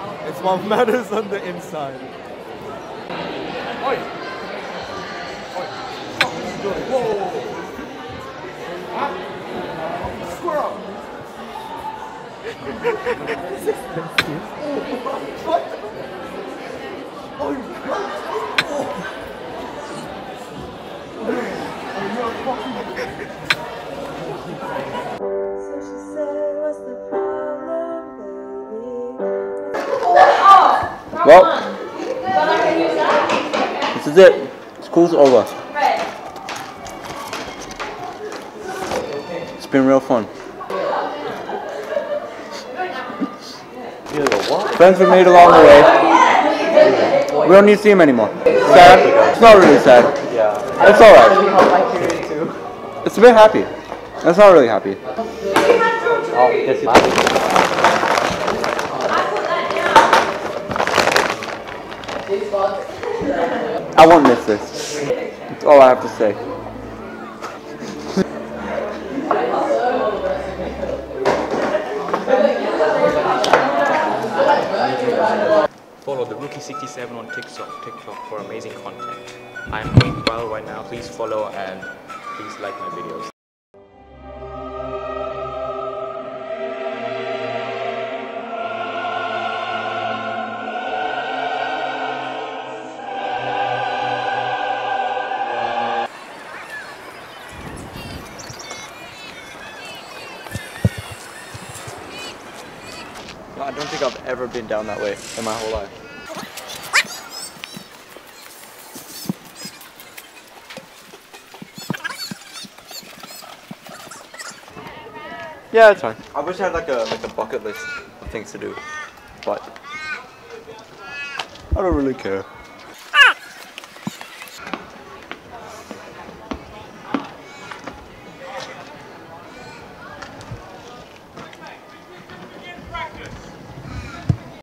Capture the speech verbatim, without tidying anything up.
It's what matters on the inside. Oi! Oi! Whoa! Huh? Squirrel! This is expensive. What? Oh, oh. So she said, what's the problem, baby? Well, this is it. School's over. It's been real fun. Friends we made along the way. We don't need to see him anymore. Sad? It's not really sad. Yeah. It's alright. It's a bit happy. It's not really happy. I won't miss this. That's all I have to say. Follow the Rookie sixty-seven on TikTok, TikTok for amazing content. I'm doing well right now. Please follow and please like my videos. I don't think I've ever been down that way in my whole life. Yeah, it's fine. I wish I had like a like a bucket list of things to do, but I don't really care.